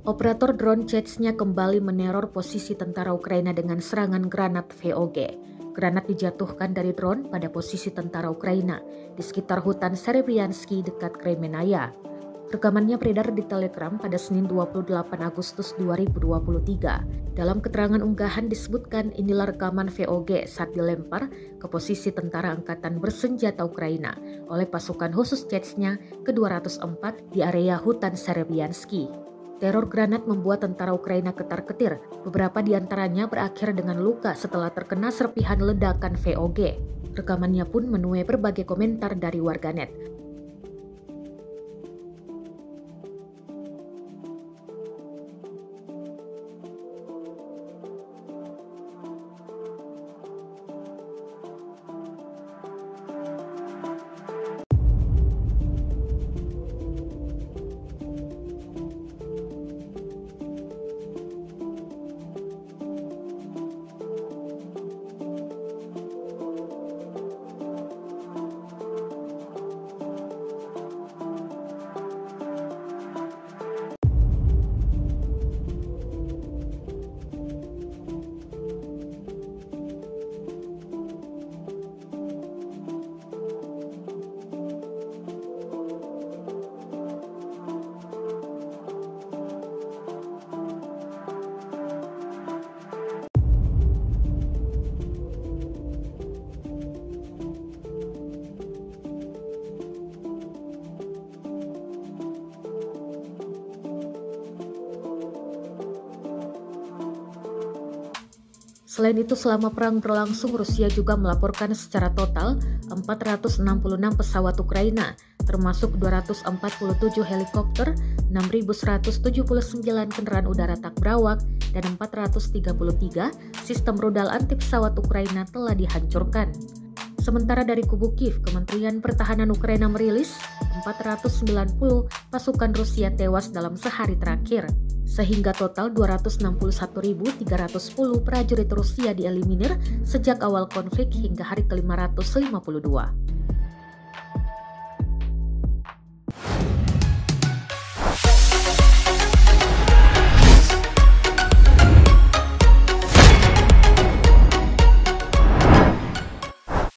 Operator drone Chechnya kembali meneror posisi tentara Ukraina dengan serangan granat VOG. Granat dijatuhkan dari drone pada posisi tentara Ukraina di sekitar hutan Serebryansky dekat Kremenaya. Rekamannya beredar di Telegram pada Senin 28 Agustus 2023. Dalam keterangan unggahan disebutkan inilah rekaman VOG saat dilempar ke posisi tentara angkatan bersenjata Ukraina oleh pasukan khusus Chechnya ke-204 di area hutan Serebryansky. Teror granat membuat tentara Ukraina ketar-ketir. Beberapa di antaranya berakhir dengan luka setelah terkena serpihan ledakan VOG. Rekamannya pun menuai berbagai komentar dari warganet. Selain itu, selama perang berlangsung, Rusia juga melaporkan secara total 466 pesawat Ukraina, termasuk 247 helikopter, 6.179 kendaraan udara tak berawak, dan 433 sistem rudal anti pesawat Ukraina telah dihancurkan. Sementara dari kubu Kiev, Kementerian Pertahanan Ukraina merilis 490 pasukan Rusia tewas dalam sehari terakhir, sehingga total 261.310 prajurit Rusia dieliminir sejak awal konflik hingga hari ke-552.